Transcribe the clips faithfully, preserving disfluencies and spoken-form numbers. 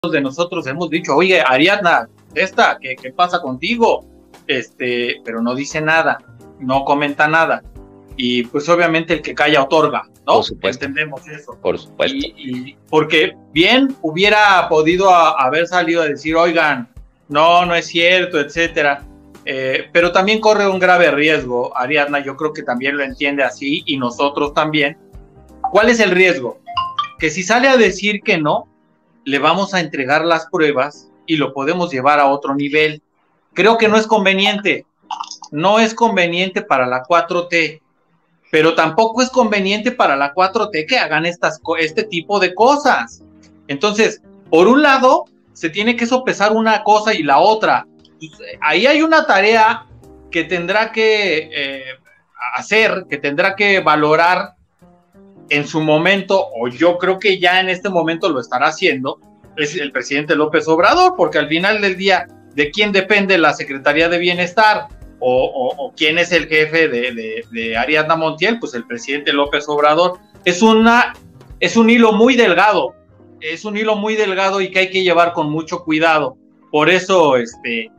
de nosotros hemos dicho, oye, Ariadna, esta, ¿qué, qué pasa contigo? Este, pero no dice nada, no comenta nada. Y pues obviamente el que calla otorga, ¿no? Por supuesto. Entendemos eso. Por supuesto. Y, y porque bien hubiera podido a, haber salido a decir, oigan, no, no es cierto, etcétera. Eh, pero también corre un grave riesgo, Ariadna, yo creo que también lo entiende así y nosotros también. ¿Cuál es el riesgo? Que si sale a decir que no, le vamos a entregar las pruebas y lo podemos llevar a otro nivel. Creo que no es conveniente, no es conveniente para la cuatro T, pero tampoco es conveniente para la cuatro T que hagan estas, este tipo de cosas. Entonces, por un lado, se tiene que sopesar una cosa y la otra. Ahí hay una tarea que tendrá que eh, hacer, que tendrá que valorar en su momento, o yo creo que ya en este momento lo estará haciendo, es el presidente López Obrador, porque al final del día, ¿de quién depende la Secretaría de Bienestar? O, o, o quién es el jefe de, de, de Ariadna Montiel, pues el presidente López Obrador. Es una, es un hilo muy delgado, es un hilo muy delgado y que hay que llevar con mucho cuidado. Por eso, este,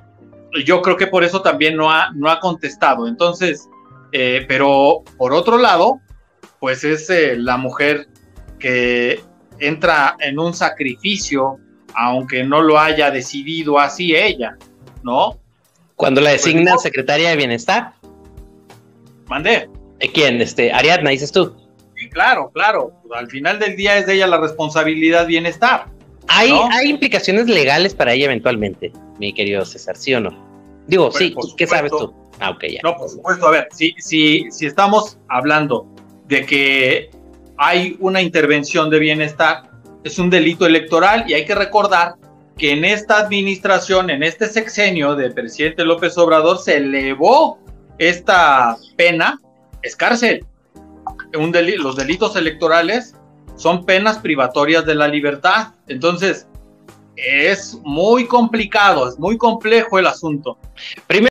yo creo que por eso también no ha, no ha contestado. Entonces, eh, pero por otro lado, pues es eh, la mujer que entra en un sacrificio, aunque no lo haya decidido así ella, ¿no? Cuando la designan pues, secretaria de Bienestar. ¿Mandé? ¿Quién? Este, Ariadna, dices tú. Sí, claro, claro. Al final del día es de ella la responsabilidad bienestar. ¿Hay, ¿no? ¿Hay implicaciones legales para ella eventualmente, mi querido César, sí o no? Digo, Bueno, sí, ¿qué supuesto. sabes tú? Ah, ok, ya. No, por supuesto, a ver, si, si, si estamos hablando de que hay una intervención de bienestar, es un delito electoral y hay que recordar que en esta administración, en este sexenio del presidente López Obrador, se elevó esta pena, es cárcel. Un del, los delitos electorales son penas privatorias de la libertad. Entonces, es muy complicado, es muy complejo el asunto. Primero